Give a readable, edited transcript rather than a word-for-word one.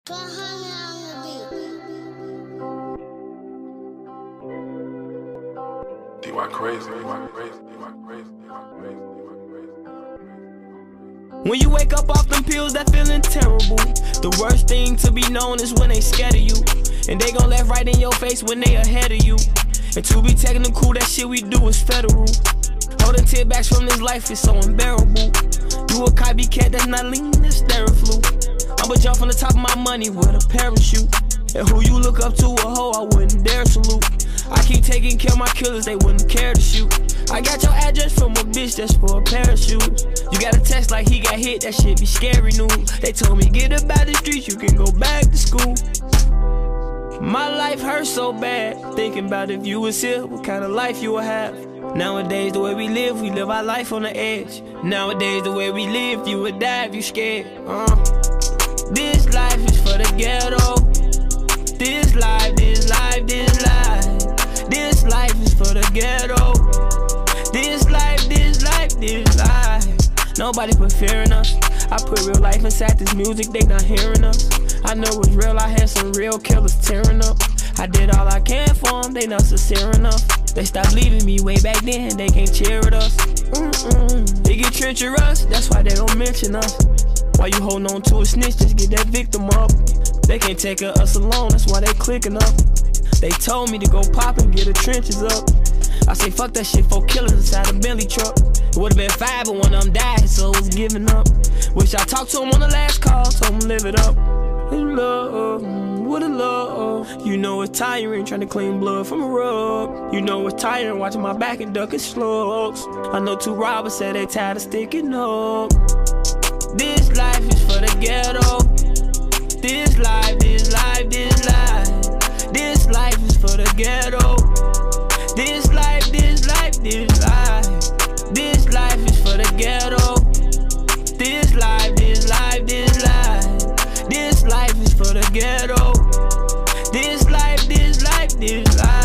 When you wake up off them pills, that feeling terrible. The worst thing to be known is when they scared of you, and they gon' laugh right in your face when they ahead of you. And to be technical, that shit we do is federal. Holding tearbacks from this life is so unbearable. You a copycat that's not lean, that's Theraflu. I'ma jump from the top of my money with a parachute. And who you look up to a hoe, I wouldn't dare salute. I keep taking care of my killers, they wouldn't care to shoot. I got your address from a bitch that's for a pair of shoes. You got a text like he got hit, that shit be scary news. They told me get up out the streets, you can go back to school. My life hurts so bad, thinking about if you was here, what kind of life you would have. Nowadays the way we live our life on the edge. Nowadays the way we live, you would die if you scared. This life is for the ghetto. This life, this life, this life. This life is for the ghetto. This life, this life, this life. Nobody put fear in us. I put real life inside this music, they not hearing us. I know it's real, I had some real killers tearing up. I did all I can for them, they not sincere enough. They stopped leaving me way back then, they can't cheer at us. They get treacherous, that's why they don't mention us. Why you holding on to a snitch, just get that victim up. They can't take us alone, that's why they clicking up. They told me to go pop and get the trenches up. I say fuck that shit, 4 killers inside a Bentley truck. It would've been 5 but one of them died, so it was giving up. Wish I talked to him on the last call, told him live it up. In love, what a love. You know it's tiring trying to clean blood from a rug. You know it's tiring watching my back and ducking slugs. I know 2 robbers said they tired of sticking up. This life is for the ghetto. This life, this life, this life. This life is for the ghetto. This life, this life, this life. This life is for the ghetto. This life, this life, this life. This life is for the ghetto. This life, this life, this life.